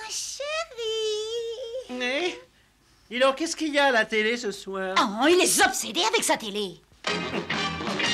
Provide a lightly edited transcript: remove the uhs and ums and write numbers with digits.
chérie. Mais, dis donc, qu'est-ce qu'il y a à la télé ce soir? Oh, il est obsédé avec sa télé.